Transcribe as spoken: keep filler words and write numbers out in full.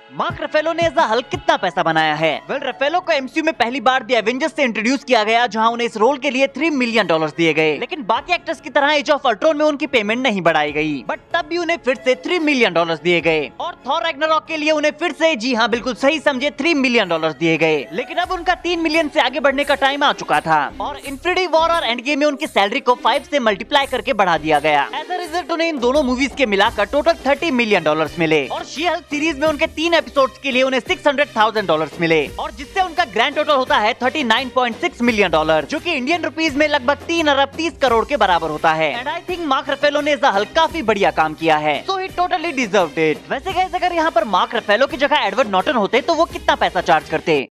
Mark Ruffalo ने as a Hulk कितना पैसा बनाया है? वेल well, रफेलो को एमसीयू में पहली बार द एवेंजर्स से इंट्रोड्यूस किया गया, जहां उन्हें इस रोल के लिए थ्री मिलियन डॉलर्स दिए गए। लेकिन बाकी एक्टर्स की तरह एज ऑफ अल्ट्रॉन में उनकी पेमेंट नहीं बढ़ाई गई, बट तब भी उन्हें फिर से थ्री मिलियन डॉलर्स दिए गए। और थॉर रैग्नारॉक के लिए उन्हें फिर से, जी हाँ बिल्कुल सही समझे, थ्री मिलियन डॉलर्स दिए गए। लेकिन अब उनका तीन मिलियन से आगे बढ़ने का टाइम आ चुका था और इन्फिनिटी वॉर और एंड गेम में उनकी सैलरी को फाइव से मल्टीप्लाई करके बढ़ा दिया गया। एज अ रिजल्ट उन्हें इन दोनों मूवीज के मिलाकर टोटल थर्टी मिलियन डॉलर्स मिले और शी हल्क सीरीज में उनके तीन एपिसोड्स के लिए उन्हें सिक्स हंड्रेड थाउजेंड डॉलर्स मिले, और जिससे उनका ग्रैंड टोटल होता है thirty nine point six million dollar, जो कि इंडियन रुपीस में लगभग तीन अरब तीस करोड़ के बराबर होता है। And I think Mark Ruffalo ने हल्क काफी बढ़िया काम किया है, so he totally deserved it. वैसे गाइस, अगर यहाँ पर मार्क रफेलो की जगह एडवर्ड नॉर्टन होते तो वो कितना पैसा चार्ज करते?